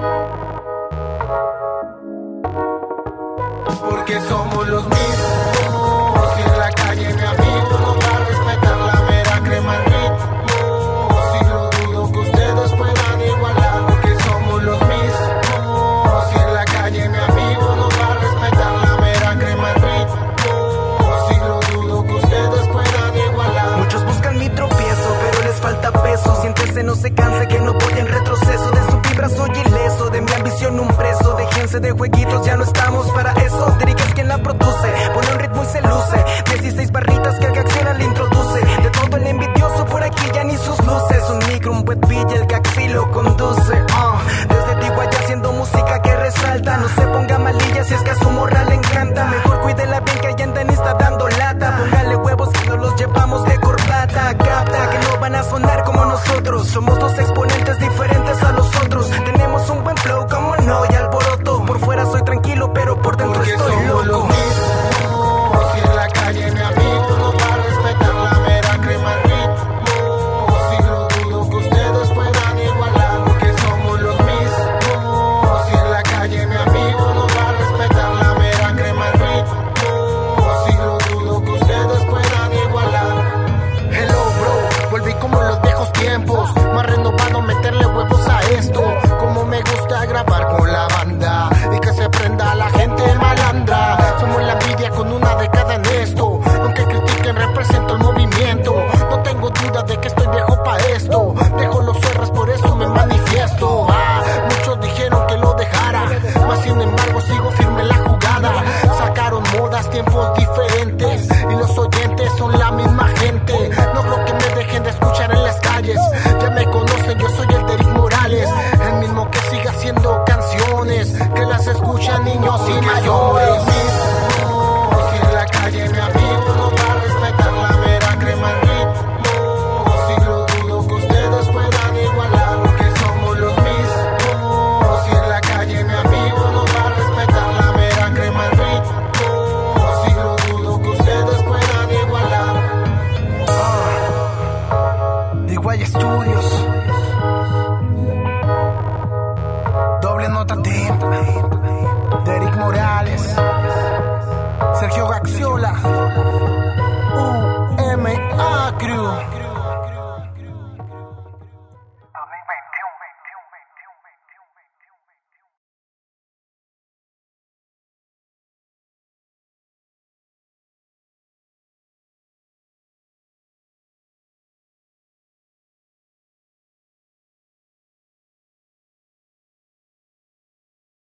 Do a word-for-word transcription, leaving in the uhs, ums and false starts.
Porque somos los mismos. Si en la calle mi amigo no va a respetar la mera crema al ritmo. Si lo dudo que ustedes puedan igualar. Porque somos los mismos. Si en la calle mi amigo no va a respetar la mera crema al ritmo. Si lo dudo que ustedes puedan igualar. Muchos buscan mi tropiezo, pero les falta peso. Siéntese, no se canse, que no voy en retroceso. De su vibra soy ileso, de mi ambición un preso. Déjense de jueguitos, ya no estamos para eso. Diriga es quien la produce, pone un ritmo y se luce. dieciséis barritas que el que acciona le introduce. De todo el envidioso por aquí ya ni sus luces. Un micro, un wet beat y el que así lo conduce. uh. Desde Tiguaya haciendo música que resalta. No se ponga malilla si es que a su morra le encanta. Mejor cuídela bien que allá anda ni está dando lata. Póngale huevos que no los llevamos de corbata. Capta que no van a sonar como nosotros. Somos dos exponentes diferentes a los otros. Tenemos un buen flow, como no, y alboroto. Por fuera soy tranquilo, pero por dentro porque estoy somos loco. Los mismos. Si en la calle mi amigo no va a respetar la mera crema al ritmo. Si lo dudo que ustedes puedan igualar. Porque somos los mismos. Si en la calle mi amigo no va a respetar la mera crema al ritmo. Si lo dudo que ustedes puedan igualar. Hello bro, volví como en los viejos tiempos. Más renovado, meterle huevos a esto. Como me gusta grabar con la banda y que se prenda la gente malandra. Somos la envidia con una década en esto. Aunque critiquen, represento el movimiento. No tengo duda de que estoy viejo pa' esto. Dejo los cerros, por eso me manifiesto. Ah, muchos dijeron que lo dejara, mas sin embargo sigo firme en la jugada. Sacaron modas, tiempos diferentes, y los oyentes son la misma gente. No creo que me dejen de escuchar en las calles. Ya me conocen, yo soy el Derrick Morales, el mismo que sigue haciendo canciones que las escuchan niños y mayores. Si en la calle mi amigo no va a respetar la mera crema al ritmo. Si lo dudo que ustedes puedan igualar. Porque somos los mismos. Si en la calle mi amigo no va a respetar la mera crema al ritmo. Si lo dudo que ustedes puedan igualar. uh, Tiguaya Studios, doble nota team.